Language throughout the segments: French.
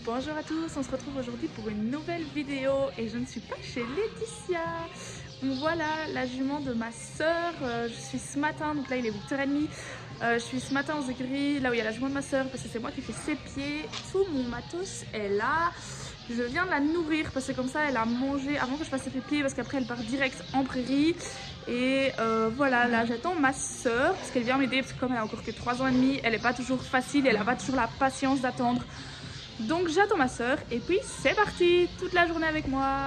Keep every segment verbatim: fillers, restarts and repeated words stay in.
Bonjour à tous, on se retrouve aujourd'hui pour une nouvelle vidéo et je ne suis pas chez Laetitia. Donc voilà, la jument de ma soeur, euh, je suis ce matin, donc là il est huit heures trente, euh, je suis ce matin aux écuries, là où il y a la jument de ma soeur parce que c'est moi qui fais ses pieds, tout mon matos est là. Je viens de la nourrir parce que comme ça elle a mangé avant que je fasse ses pieds parce qu'après elle part direct en prairie. Et euh, voilà, là j'attends ma soeur parce qu'elle vient m'aider parce que comme elle a encore que trois ans et demi, elle n'est pas toujours facile, elle n'a pas toujours la patience d'attendre. Donc j'attends ma soeur et puis c'est parti, toute la journée avec moi.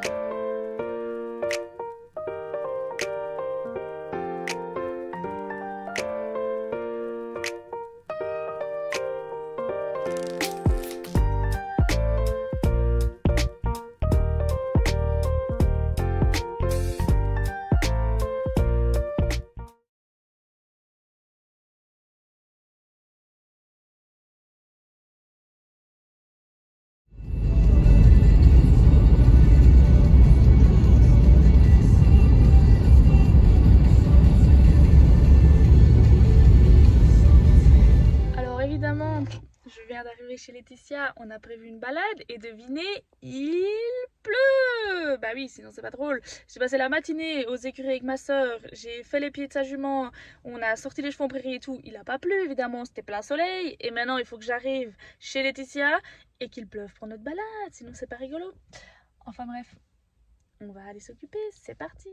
Je viens d'arriver chez Laetitia, on a prévu une balade et devinez, il pleut. Bah oui, sinon c'est pas drôle. J'ai passé la matinée aux écuries avec ma soeur, j'ai fait les pieds de sa jument, on a sorti les chevaux en prairie et tout. Il a pas plu évidemment, c'était plein soleil. Et maintenant il faut que j'arrive chez Laetitia et qu'il pleuve pour notre balade, sinon c'est pas rigolo. Enfin bref, on va aller s'occuper, c'est parti.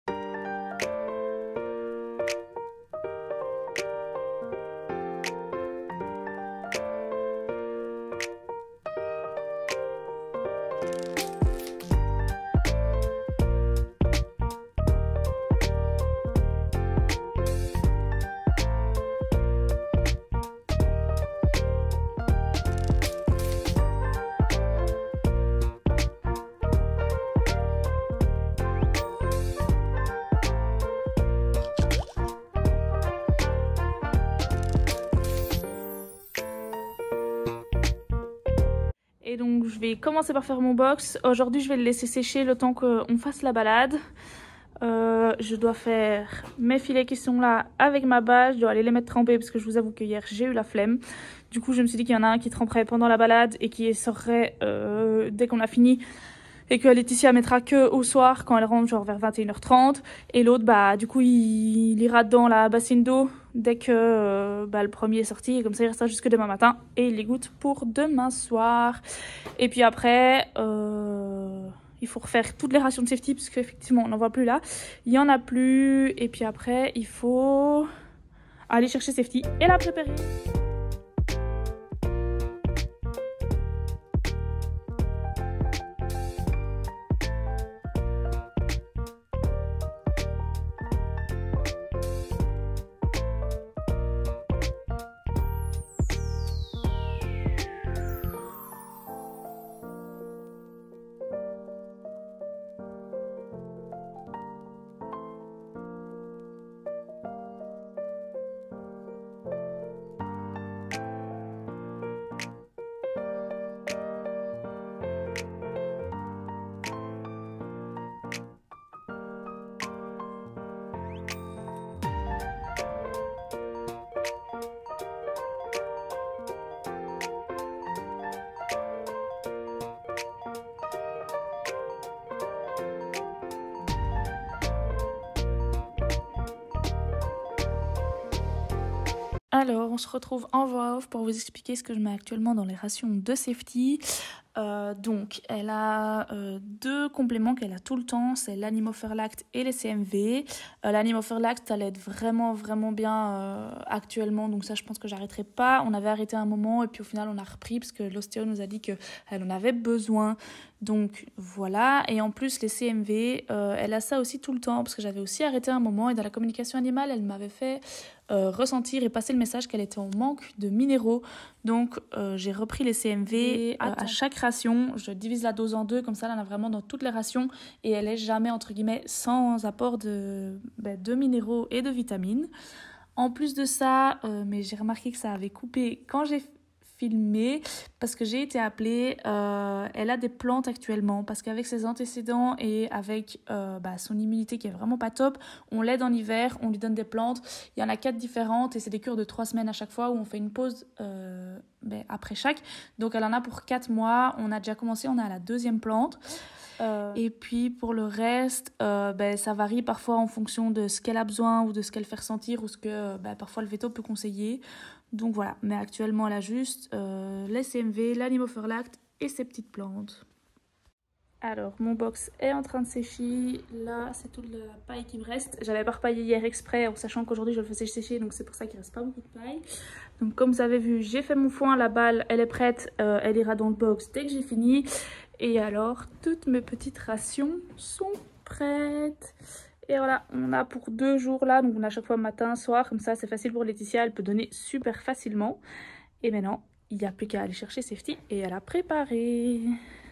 Et donc je vais commencer par faire mon box. Aujourd'hui je vais le laisser sécher le temps qu'on fasse la balade. Euh, je dois faire mes filets qui sont là avec ma bâche. Je dois aller les mettre trempés parce que je vous avoue que hier j'ai eu la flemme. Du coup je me suis dit qu'il y en a un qui tremperait pendant la balade et qui sortirait euh, dès qu'on a fini. Et que Laetitia mettra que au soir quand elle rentre, genre vers vingt et une heures trente. Et l'autre, bah, du coup, il, il ira dans la bassine d'eau dès que euh, bah, le premier est sorti. Et comme ça, il restera jusque demain matin. Et il les goûte pour demain soir. Et puis après, euh, il faut refaire toutes les rations de safety parce qu'effectivement, on n'en voit plus là. Il n'y en a plus. Et puis après, il faut aller chercher safety et la préparer. Alors, on se retrouve en voix off pour vous expliquer ce que je mets actuellement dans les rations de safety. Euh, donc, elle a euh, deux compléments qu'elle a tout le temps, c'est l'Animoferlact et les C M V. Euh, L'Animoferlact, elle aide vraiment, vraiment bien euh, actuellement, donc ça, je pense que j'arrêterai pas. On avait arrêté un moment et puis au final, on a repris parce que l'ostéo nous a dit qu'elle en avait besoin. Donc voilà, et en plus les C M V, euh, elle a ça aussi tout le temps parce que j'avais aussi arrêté un moment et dans la communication animale, elle m'avait fait euh, ressentir et passer le message qu'elle était en manque de minéraux. Donc euh, j'ai repris les C M V euh, à chaque ration, je divise la dose en deux, comme ça elle en a vraiment dans toutes les rations et elle est jamais entre guillemets sans apport de, ben, de minéraux et de vitamines. En plus de ça, euh, mais j'ai remarqué que ça avait coupé quand j'ai filmer parce que j'ai été appelée. Euh, elle a des plantes actuellement parce qu'avec ses antécédents et avec euh, bah, son immunité qui est vraiment pas top, on l'aide en hiver, on lui donne des plantes. Il y en a quatre différentes et c'est des cures de trois semaines à chaque fois où on fait une pause euh, ben, après chaque. Donc elle en a pour quatre mois. On a déjà commencé, on est à la deuxième plante. Euh, et puis pour le reste, euh, ben, ça varie parfois en fonction de ce qu'elle a besoin ou de ce qu'elle fait ressentir ou ce que ben, parfois le veto peut conseiller. Donc voilà, mais actuellement elle a juste euh, les C M V, l'Animophorlact et ses petites plantes. Alors mon box est en train de sécher, là c'est toute la paille qui me reste. J'avais pas repaillé hier exprès en sachant qu'aujourd'hui je le faisais sécher, donc c'est pour ça qu'il reste pas beaucoup de paille. Donc comme vous avez vu, j'ai fait mon foin, la balle elle est prête, euh, elle ira dans le box dès que j'ai fini. Et alors toutes mes petites rations sont prêtes. Et voilà, on a pour deux jours là, donc on a à chaque fois matin, soir, comme ça c'est facile pour Laetitia, elle peut donner super facilement. Et maintenant, il n'y a plus qu'à aller chercher Safety et à la préparer.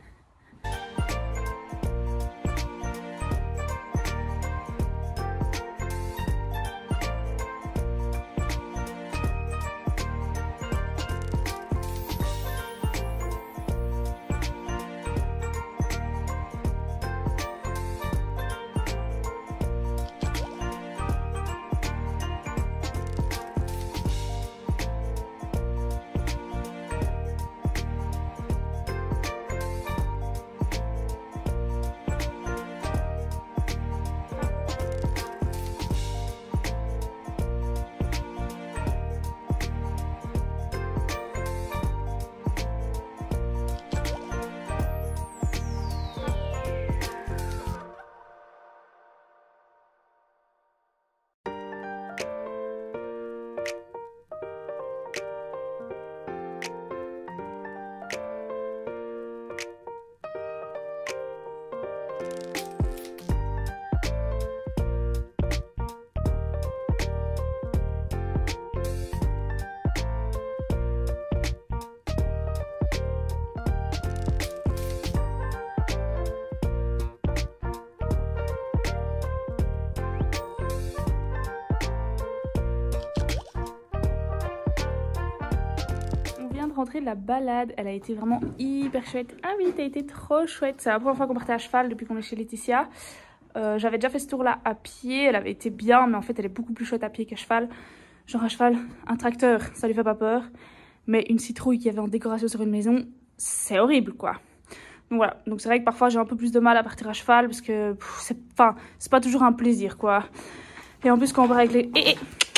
Rentrer de la balade, elle a été vraiment hyper chouette. Ah oui, t'as été trop chouette. C'est la première fois qu'on partait à cheval depuis qu'on est chez Laetitia. Euh, J'avais déjà fait ce tour là à pied, elle avait été bien, mais en fait elle est beaucoup plus chouette à pied qu'à cheval. Genre à cheval, un tracteur, ça lui fait pas peur. Mais une citrouille qui avait en décoration sur une maison, c'est horrible quoi. Donc voilà, donc c'est vrai que parfois j'ai un peu plus de mal à partir à cheval parce que c'est enfin, c'est pas toujours un plaisir quoi. Et en plus quand on part avec les... Et, et...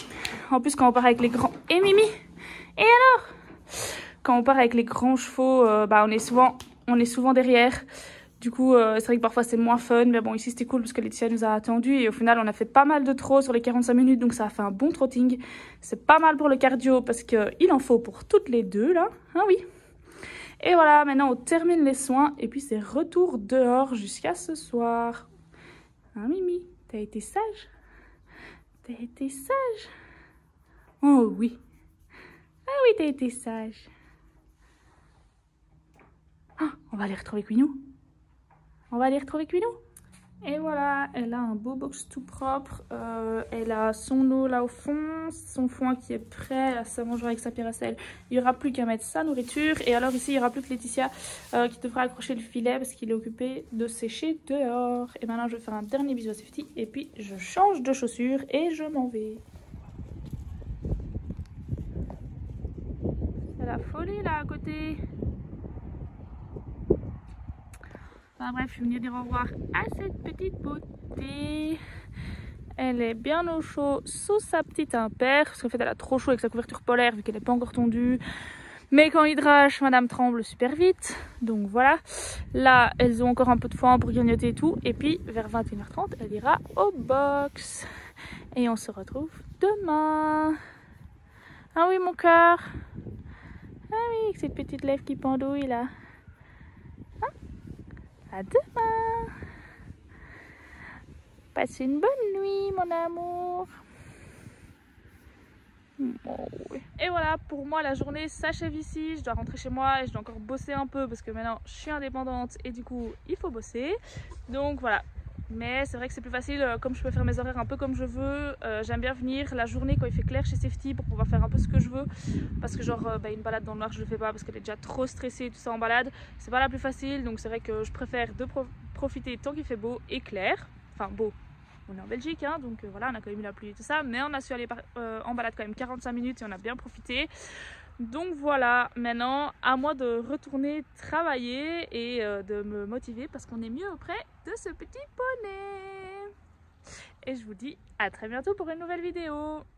En plus quand on part avec les grands... Et Mimi. Et alors? Quand on part avec les grands chevaux, euh, bah on est souvent, on est souvent derrière. Du coup, euh, c'est vrai que parfois c'est moins fun. Mais bon, ici c'était cool parce que Laetitia nous a attendus. Et au final, on a fait pas mal de trot sur les quarante-cinq minutes. Donc ça a fait un bon trotting. C'est pas mal pour le cardio parce qu'il en faut pour toutes les deux là. Ah oui. Et voilà, maintenant on termine les soins. Et puis c'est retour dehors jusqu'à ce soir. Hein Mimi, t'as été sage? T'as été sage? Oh oui. Ah oui, t'as été sage. Ah, on va aller retrouver Queeno. On va aller retrouver Queeno. Et voilà, elle a un beau box tout propre. Euh, elle a son eau là au fond, son foin qui est prêt à sa mangeoire avec sa pierre à sel. Il n'y aura plus qu'à mettre sa nourriture. Et alors ici, il n'y aura plus que Laetitia euh, qui devra accrocher le filet parce qu'il est occupé de sécher dehors. Et maintenant, je vais faire un dernier bisou à Safety. Et puis, je change de chaussures et je m'en vais. C'est la folie là à côté. Enfin bref, je suis venue dire au revoir à cette petite beauté. Elle est bien au chaud sous sa petite impaire. Parce qu'en fait elle a trop chaud avec sa couverture polaire vu qu'elle n'est pas encore tondue. Mais quand il drache, madame tremble super vite. Donc voilà. Là, elles ont encore un peu de foin pour grignoter et tout. Et puis vers vingt et une heures trente, elle ira au box. Et on se retrouve demain. Ah oui mon cœur. Ah oui, avec cette petite lèvre qui pendouille là. Hein? À demain. Passe une bonne nuit, mon amour. Oh, oui. Et voilà, pour moi, la journée s'achève ici. Je dois rentrer chez moi et je dois encore bosser un peu parce que maintenant, je suis indépendante et du coup, il faut bosser. Donc voilà, Mais c'est vrai que c'est plus facile, euh, comme je peux faire mes horaires un peu comme je veux. Euh, j'aime bien venir la journée quand il fait clair chez Safety pour pouvoir faire un peu ce que je veux. Parce que genre euh, bah, une balade dans le noir je le fais pas parce qu'elle est déjà trop stressée et tout ça en balade. C'est pas la plus facile, donc c'est vrai que je préfère de pro profiter tant qu'il fait beau et clair. Enfin beau, on est en Belgique hein, donc euh, voilà, on a quand même eu la pluie et tout ça. Mais on a su aller euh, en balade quand même quarante-cinq minutes et on a bien profité. Donc voilà, maintenant à moi de retourner travailler et euh, de me motiver parce qu'on est mieux auprès de ce petit poney. Et je vous dis à très bientôt pour une nouvelle vidéo.